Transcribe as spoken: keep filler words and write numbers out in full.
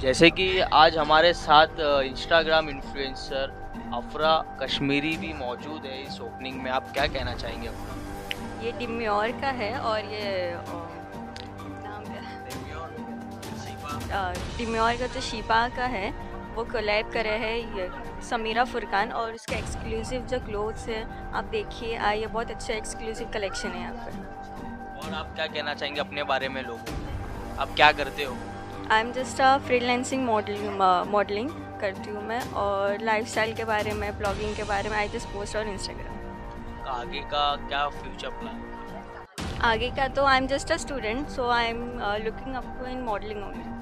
जैसे कि आज हमारे साथ इंस्टाग्राम इन्फ्लुएंसर अफरा कश्मीरी भी मौजूद है इस ओपनिंग में, आप क्या कहना चाहेंगे अफरा? ये डिम्योर का है और ये अ, नाम क्या है? अ, डिम्योर का जो शीपा का है वो कोलैब करे है ये समीरा फुरकान, और उसके एक्सक्लूसिव जो क्लोथ्स है आप देखिए, आ ये बहुत अच्छा एक्सक्लूसिव कलेक्शन है यहाँ पे। और आप क्या कहना चाहेंगे अपने बारे में लोगों को, आप क्या करते हो? I am just a freelancing modelling modelling करती हूँ मैं, और लाइफस्टाइल के बारे में, ब्लॉगिंग के बारे में I just post on Instagram. आगे का क्या फ्यूचर प्लान? आगे का तो I am just a student, so I am looking up to in modelling only.